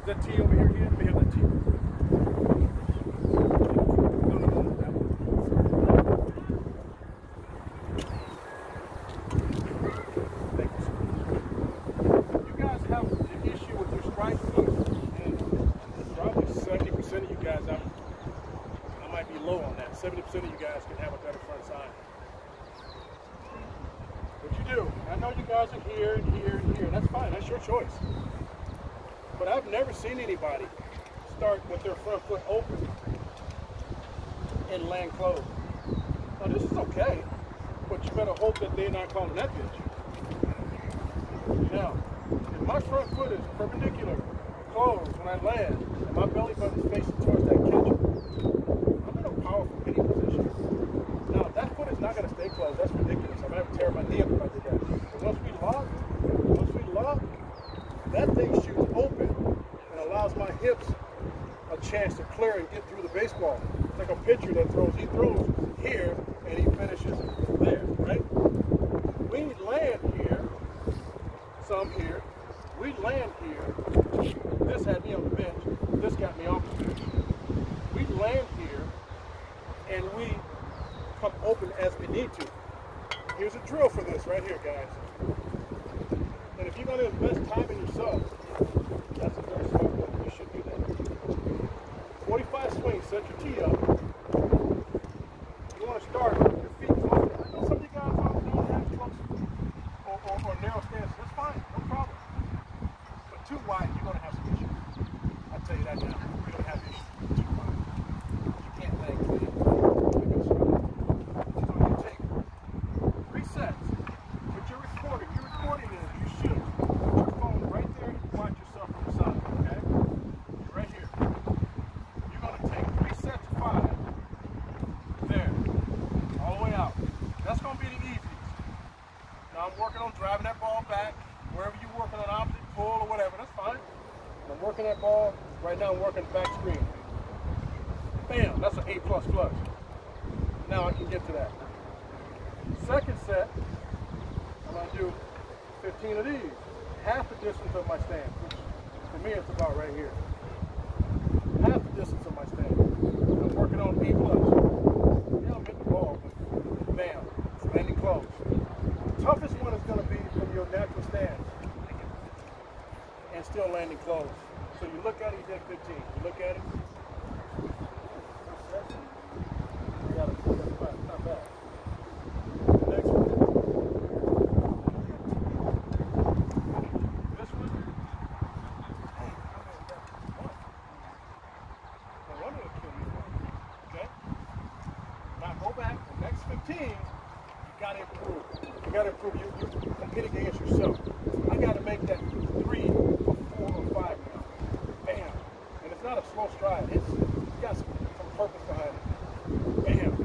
Is that T over here again? Let me have that T. Of you guys, I might be low on that. 70% of you guys can have a better front side. But you do. I know you guys are here and here and here. That's fine. That's your choice. But I've never seen anybody start with their front foot open and land closed. Now this is okay, but you better hope that they're not calling that pitch. Now, if my front foot is perpendicular, closed when I land, and my belly button is facing towards that catcher, I'm in a powerful hitting position. Now, if that foot is not going to stay closed, that's ridiculous. I'm going to tear my knee up if I did that. But once we lock, that thing shoots open and allows my hips a chance to clear and get through the baseball. It's like a pitcher that throws. He throws here and he finishes there, right? We land here, some here. We land here. This had me on the bench. This got me off the bench. We land here, and we come open as we need to. Here's a drill for this right here, guys. And if you're going to invest time in yourself, that's a very smart one. You should do that. 45 swing, set your tee up. You want to start with your feet close. I know some of you guys don't have close or narrow stances. That's fine, no problem. But too wide, you're going to have some issues. I'll tell you that now. You're going to have issues too wide. You can't land clean. So you take 3 sets. Put your recorder. If you're recording it, you should. Put your phone right there and watch yourself from the side, okay? Right here. You're going to take 3 sets of 5. There. All the way out. That's going to be the easiest. Now I'm working on driving that ball back. Wherever you're working on opposite pull or whatever, that's fine. I'm working that ball. Right now I'm working the back screen. Bam, that's an A++. Now I can get to that. Second set, I'm going to do 15 of these. Half the distance of my stance, which for me it's about right here. Half the distance of my stance. I'm working on A+. Yeah, I'm hitting the ball, but bam, it's landing close. The toughest one is going to be from your natural stance and still landing close. So you look at it, you hit 15. You look at it, you got a 45, not bad. Next one. This one. No wonder it'll kill you. Okay? Now go back, the next 15, you got to improve. You got to improve. You're competing against yourself. I got to make that 3 or 4 or 5 now. Bam. And it's not a slow stride. It's got some purpose behind it. Bam.